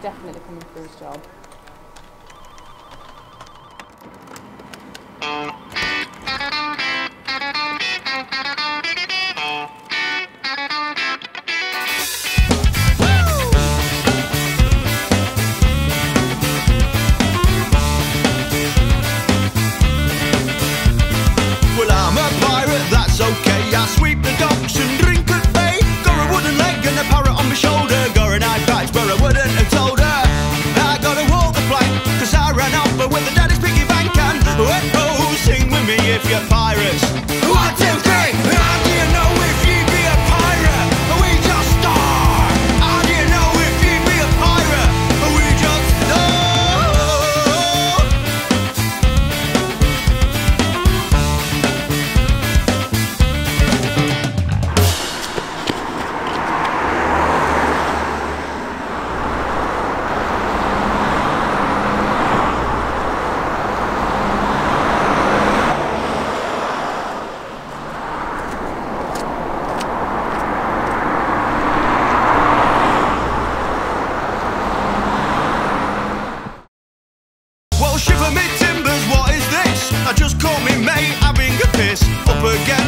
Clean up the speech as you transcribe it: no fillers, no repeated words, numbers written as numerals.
definitely coming for his job. Well, I'm a pirate, that's okay. I sweep the docks and drink at bay. Got a wooden leg and a parrot on my shoulder. Got an eye patch, but I wouldn't have told her. I gotta walk the plank, cause I ran off with the daddy's piggy bank. And oh, sing with me if you're pirates. 1, 2, 3. How do you know if you be a pirate? We just start. How do you know if you be a pirate? We just start. Well, shiver me timbers, what is this? I just caught me mate having a piss up again.